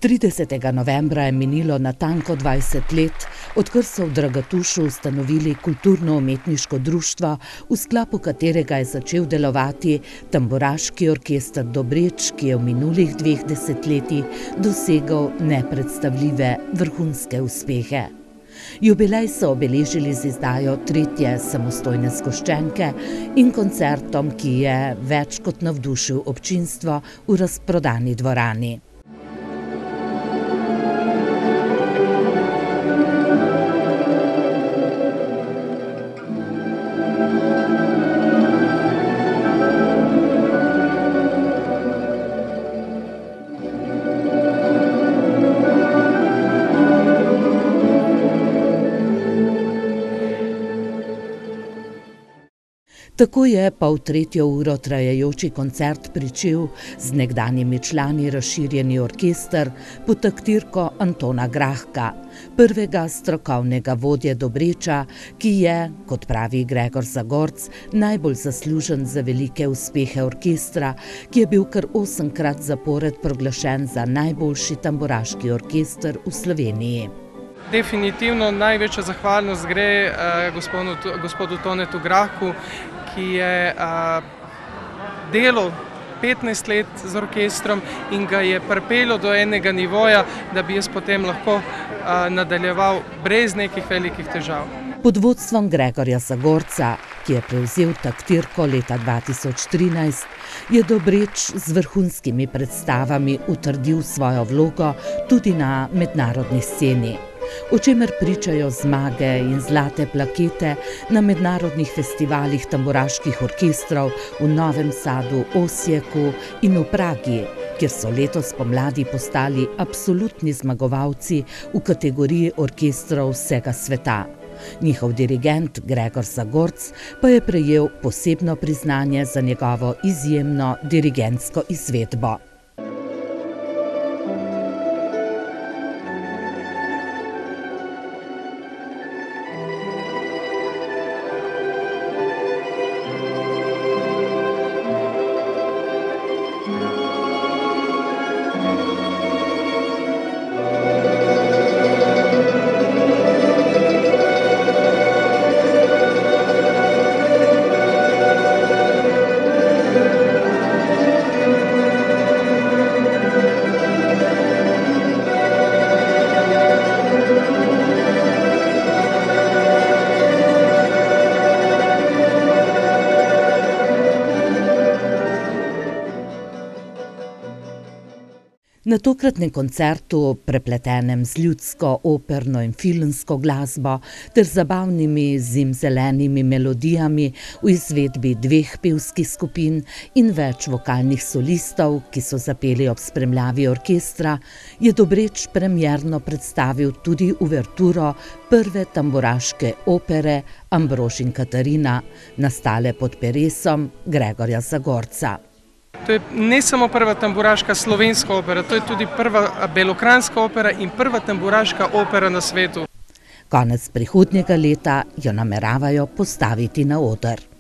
30. novembra je minilo natanko 20 let, odkar so v Dragatušu ustanovili kulturno-umetniško društvo, v sklopu katerega je začel delovati tamburaški orkester Dobreč, ki je v minulih 2 desetletjih dosegel nepredstavljive vrhunske uspehe. Jubilej so obeležili z izdajo 3. samostojne zgoščenke in koncertom, ki je več kot navdušil občinstvo v razprodani dvorani. Tako je pol 3. uro trajajoči koncert pričel z nekdanjimi člani razširjeni orkester pod taktirko Antona Grahka, prvega strokovnega vodje Dobreča, ki je, kot pravi Gregor Zagorc, najbolj zaslužen za velike uspehe orkestra, ki je bil kar 8-krat zapored proglašen za najboljši tamburaški orkester v Sloveniji. Definitivno največja zahvalnost gre gospodu Tonetu Grahku, ki je delal 15 let z orkestrom in ga je pripeljal do enega nivoja, da bi jaz potem lahko nadaljeval brez nekih velikih težav. Pod vodstvom Gregorja Zagorca, ki je prevzel taktirko leta 2013, je Dobreč z vrhunskimi predstavami utrdil svojo vlogo tudi na mednarodni sceni, o čemer pričajo zmage in zlate plakete na mednarodnih festivalih tamburaških orkestrov v Novem Sadu, Osijeku in v Pragi, kjer so letos pomladi postali absolutni zmagovalci v kategoriji orkestrov vsega sveta. Njihov dirigent Gregor Zagorc pa je prejel posebno priznanje za njegovo izjemno dirigentsko izvedbo. Na tokratnem koncertu, prepletenem z ljudsko, operno in filmsko glasbo ter zabavnimi zimzelenimi melodijami v izvedbi 2 pevskih skupin in več vokalnih solistov, ki so zapeli ob spremljavi orkestra, je Dobreč premierno predstavil tudi uverturo prve tamburaške opere Ambrož in Katarina, nastale pod peresom Gregorja Zagorca. To je ne samo prva tamburaška slovenska opera, to je tudi prva belokranjska opera in prva tamburaška opera na svetu. Konec prihodnjega leta jo nameravajo postaviti na oder.